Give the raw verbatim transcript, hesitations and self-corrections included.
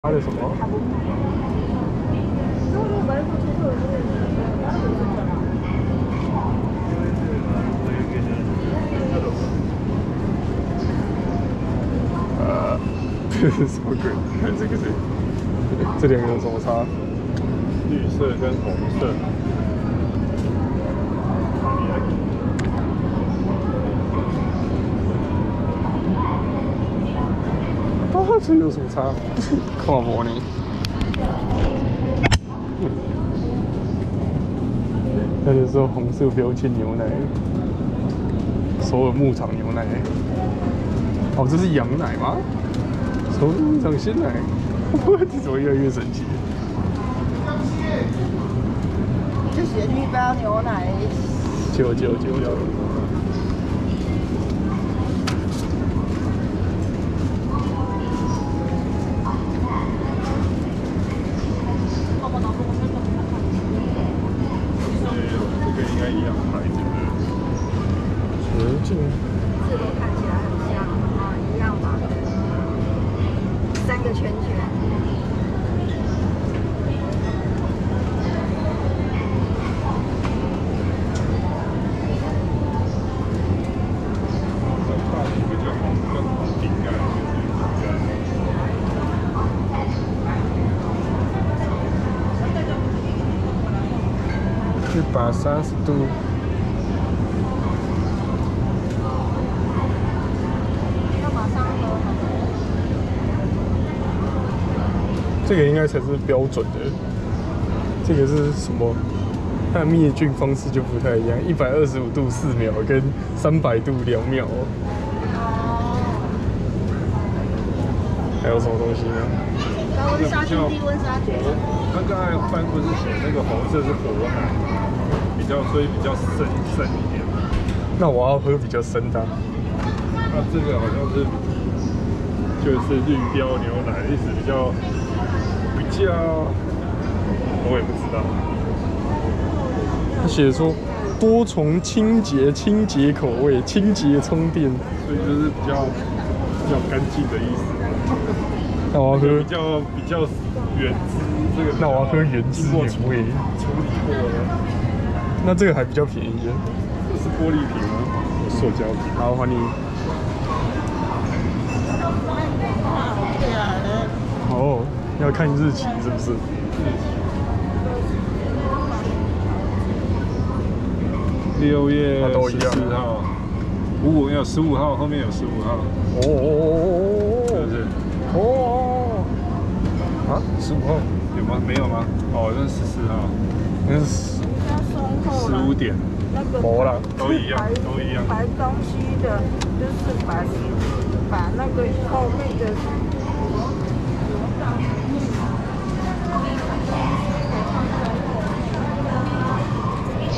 它的什么？呃，这是什么鬼？看这个是，这两个有什么差？ 绿色跟红色。 啊，这有什么差？看我呢。那就说红色标签牛奶，首尔牧场牛奶。哦，这是羊奶吗？首尔牧场鲜奶，哇，这怎么越来越神奇？ 就写绿标牛奶。 九九九九。 字都看起来很像啊，一样吧？三个圈圈。 一百三十度。这个应该才是标准的，这个是什么？它的灭菌方式就不太一样，一百二十五度四秒跟三百度两秒。还有什么东西呢？ 高温杀菌、低温杀菌。 它刚才翻不是写那个红色是活奶，比较所以比较深深一点。 那我要喝比较深的。 那这个好像是就是绿标牛奶，意思比较。比较，我也不知道。 他写说多重清洁、清洁口味、清洁充电， 所以就是比较比较干净的意思。 那我要喝比较比较原汁，这个那我要喝原汁原味， 处理过的。 那这个还比较便宜。 这是玻璃瓶吗？塑胶瓶。 好，还你。哦。要看日期是不是？ 六月十四号，五五有十五号，后面有十五号。 哦， 是不是？ 哦，啊，十五号有吗？没有吗？哦，那是十四号。 那是十五点。 那个没了， 都一样，都一样。 排东西的，就是把把那个后面的。